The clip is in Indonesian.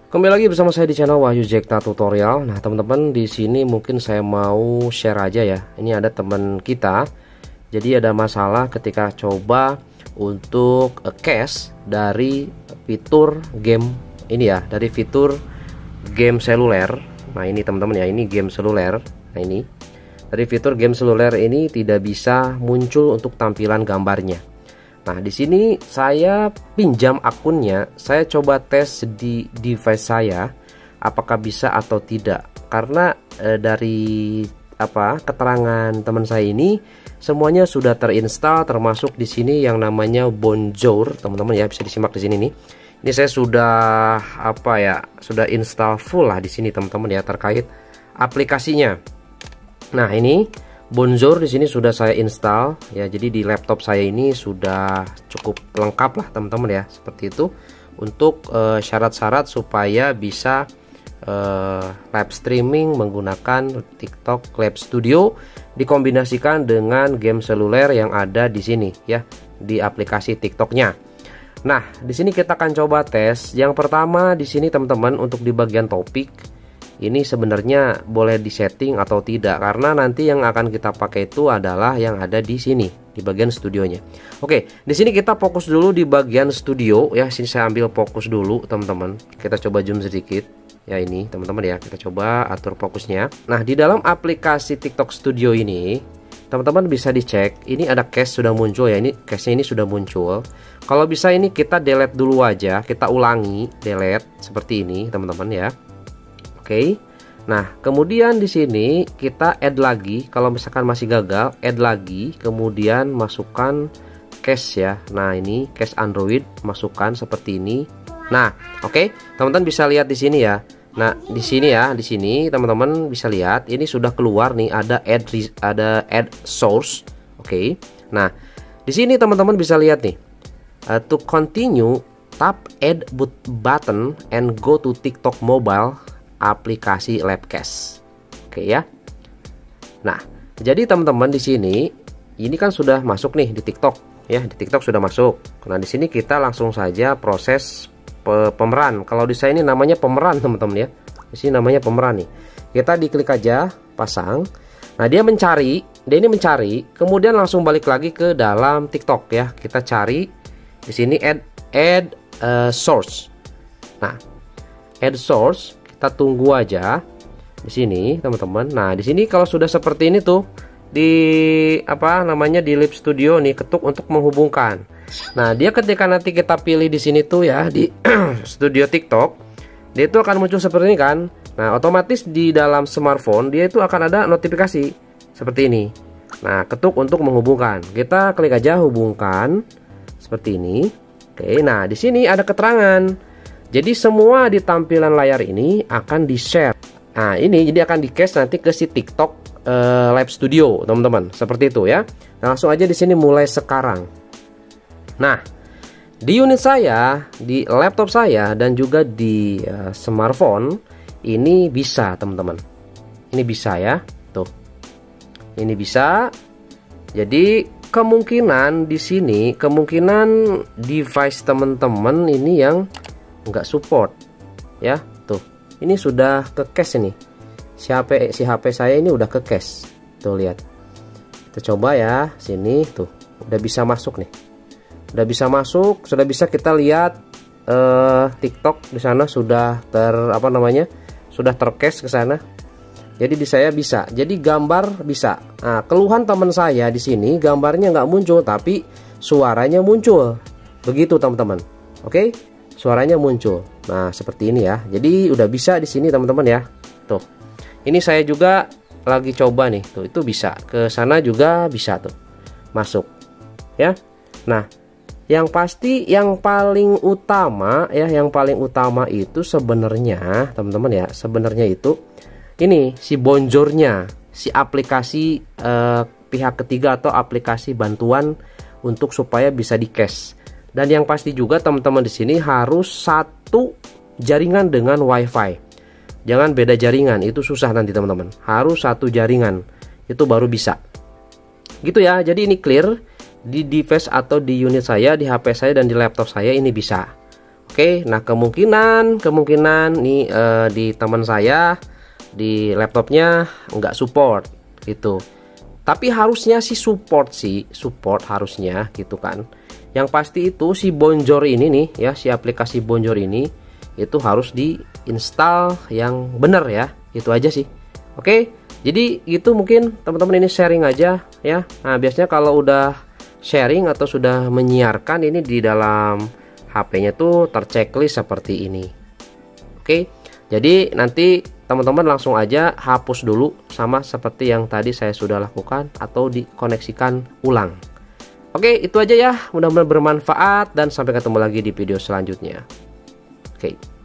Kembali lagi bersama saya di channel Wahyu Zekta Tutorial. Nah, teman-teman, di sini mungkin saya mau share aja ya. Ini ada teman kita. Jadi ada masalah ketika coba untuk cache dari fitur game ini ya, dari fitur game seluler. Nah, ini teman-teman ya, ini game seluler. Nah, ini dari fitur game seluler ini tidak bisa muncul untuk tampilan gambarnya. Nah, di sini saya pinjam akunnya, saya coba tes di device saya apakah bisa atau tidak. Karena dari keterangan teman saya ini semuanya sudah terinstall, termasuk di sini yang namanya Bonjour, teman-teman ya, bisa disimak di sini nih. Ini saya sudah sudah install full lah di sini teman-teman ya, terkait aplikasinya. Nah, ini Bonjour di sini sudah saya install ya, jadi di laptop saya ini sudah cukup lengkap lah teman-teman ya, seperti itu untuk syarat-syarat supaya bisa live streaming menggunakan TikTok Live Studio dikombinasikan dengan game seluler yang ada di sini ya, di aplikasi TikToknya. Nah, di sini kita akan coba tes. Yang pertama di sini teman-teman, untuk di bagian topik ini sebenarnya boleh disetting atau tidak, karena nanti yang akan kita pakai itu adalah yang ada di sini di bagian studionya. Oke, di sini kita fokus dulu di bagian studio ya. Sini saya ambil fokus dulu teman-teman. Kita coba zoom sedikit ya, ini teman-teman ya. Kita coba atur fokusnya. Nah, di dalam aplikasi TikTok Studio ini teman-teman bisa dicek, ini ada cache sudah muncul ya. Ini cache-nya ini sudah muncul. Kalau bisa ini kita delete dulu aja, kita ulangi delete seperti ini teman-teman ya. Oke. Nah, kemudian di sini kita add lagi. Kalau misalkan masih gagal, add lagi, kemudian masukkan cache ya. Nah, ini cache Android, masukkan seperti ini. Nah, oke, teman-teman bisa lihat di sini ya. Nah, di sini ya, di sini teman-teman bisa lihat ini sudah keluar nih, ada add source. Oke. Nah, di sini teman-teman bisa lihat nih. To continue, tap add button and go to TikTok mobile aplikasi Labcache. Oke ya. Nah, jadi teman-teman di sini ini kan sudah masuk nih di TikTok ya, di TikTok sudah masuk. Nah, di sini kita langsung saja proses pemeran. Kalau di saya ini namanya pemeran teman-teman ya. Di sini namanya pemeran nih. Kita diklik aja pasang. Nah, dia ini mencari, kemudian langsung balik lagi ke dalam TikTok ya. Kita cari di sini add source. Nah, add source kita tunggu aja di sini teman-teman. Nah, di sini kalau sudah seperti ini tuh di di Live Studio nih, ketuk untuk menghubungkan. Nah, dia ketika nanti kita pilih di sini tuh ya, di Studio TikTok, dia itu akan muncul seperti ini kan. Nah, otomatis di dalam smartphone dia itu akan ada notifikasi seperti ini. Nah, ketuk untuk menghubungkan. Kita klik aja hubungkan seperti ini. Oke, nah di sini ada keterangan. Jadi semua di tampilan layar ini akan di-share. Nah, ini jadi akan di-cache nanti ke si TikTok Live Studio, teman-teman. Seperti itu ya. Nah, langsung aja di sini mulai sekarang. Nah, di unit saya, di laptop saya dan juga di smartphone ini bisa, teman-teman. Ini bisa ya. Tuh. Ini bisa. Jadi kemungkinan di sini, kemungkinan device teman-teman ini yang nggak support ya. Tuh, ini sudah ke cache ini, si HP saya ini udah ke cache. Tuh, lihat, kita coba ya sini. Tuh, udah bisa masuk nih, udah bisa masuk, sudah bisa kita lihat TikTok di sana sudah sudah tercache ke sana. Jadi di saya bisa, jadi gambar bisa. Nah, keluhan teman saya di sini gambarnya nggak muncul tapi suaranya muncul, begitu teman-teman. Oke, suaranya muncul. Nah, seperti ini ya. Jadi udah bisa di sini teman-teman ya. Tuh. Ini saya juga lagi coba nih. Tuh, itu bisa. Ke sana juga bisa tuh. Masuk. Ya. Nah, yang pasti yang paling utama ya, yang paling utama itu sebenarnya teman-teman ya, sebenarnya itu ini si Bonjournya, si aplikasi pihak ketiga atau aplikasi bantuan untuk supaya bisa di-cache. Dan yang pasti juga teman-teman di sini harus satu jaringan dengan WiFi. Jangan beda jaringan, itu susah nanti teman-teman. Harus satu jaringan, itu baru bisa. Gitu ya. Jadi ini clear di device atau di unit saya, di HP saya dan di laptop saya ini bisa. Oke, nah kemungkinan nih di teman saya di laptopnya nggak support gitu. Tapi harusnya sih support harusnya gitu kan. Yang pasti itu si Bonjour ini nih ya, si aplikasi Bonjour ini itu harus diinstal yang benar ya. Itu aja sih. Oke, jadi itu mungkin teman-teman ini sharing aja ya. Nah, biasanya kalau udah sharing atau sudah menyiarkan ini di dalam HP-nya tuh terchecklist seperti ini. Oke, jadi nanti teman-teman langsung aja hapus dulu sama seperti yang tadi saya sudah lakukan atau dikoneksikan ulang. Oke, itu aja ya. Mudah-mudahan bermanfaat dan sampai ketemu lagi di video selanjutnya. Oke.